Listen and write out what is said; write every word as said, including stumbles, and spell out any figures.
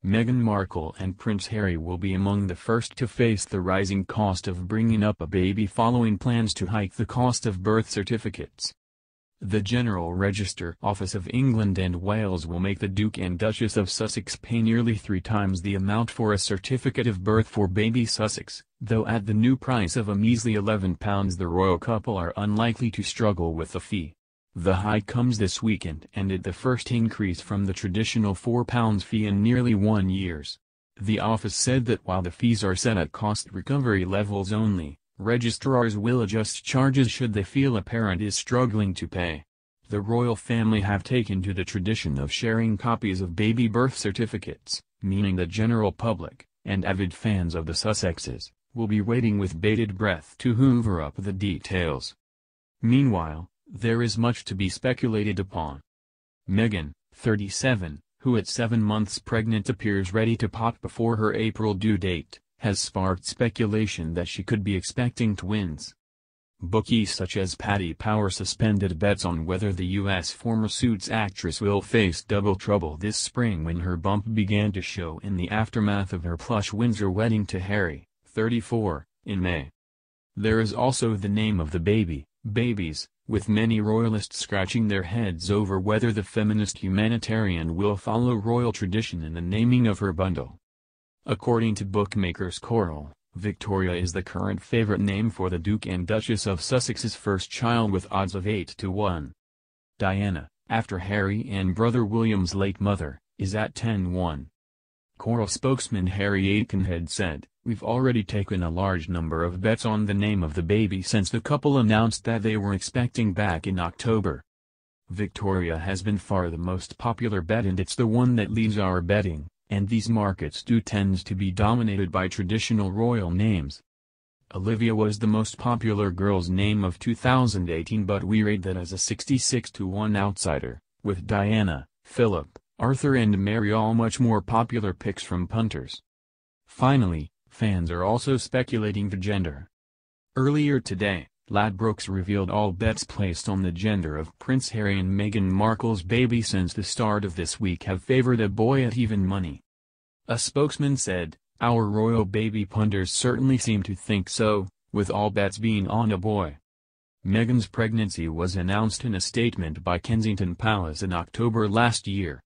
Meghan Markle and Prince Harry will be among the first to face the rising cost of bringing up a baby following plans to hike the cost of birth certificates. The General Register Office of England and Wales will make the Duke and Duchess of Sussex pay nearly three times the amount for a certificate of birth for baby Sussex, though at the new price of a measly eleven pounds the royal couple are unlikely to struggle with the fee. The hike comes this week and ended the first increase from the traditional four pounds fee in nearly one years. The office said that while the fees are set at cost recovery levels only, registrars will adjust charges should they feel a parent is struggling to pay. The royal family have taken to the tradition of sharing copies of baby birth certificates, meaning the general public, and avid fans of the Sussexes, will be waiting with bated breath to hoover up the details. Meanwhile, there is much to be speculated upon. Meghan, thirty-seven, who at seven months pregnant appears ready to pop before her April due date, has sparked speculation that she could be expecting twins. Bookies such as Paddy Power suspended bets on whether the U S former Suits actress will face double trouble this spring when her bump began to show in the aftermath of her plush Windsor wedding to Harry, thirty-four, in May. There is also the name of the baby, babies, with many royalists scratching their heads over whether the feminist humanitarian will follow royal tradition in the naming of her bundle. According to bookmakers Coral, Victoria is the current favorite name for the Duke and Duchess of Sussex's first child with odds of eight to one. Diana, after Harry and brother William's late mother, is at ten to one. Coral spokesman Harry Aikenhead said, "We've already taken a large number of bets on the name of the baby since the couple announced that they were expecting back in October. Victoria has been far the most popular bet and it's the one that leads our betting, and these markets do tend to be dominated by traditional royal names. Olivia was the most popular girl's name of two thousand eighteen, but we rate that as a sixty-six to one outsider, with Diana, Philip, Arthur and Mary all much more popular picks from punters." Finally, fans are also speculating the gender. Earlier today, Ladbrokes revealed all bets placed on the gender of Prince Harry and Meghan Markle's baby since the start of this week have favored a boy at even money. A spokesman said, "Our royal baby punters certainly seem to think so, with all bets being on a boy." Meghan's pregnancy was announced in a statement by Kensington Palace in October last year,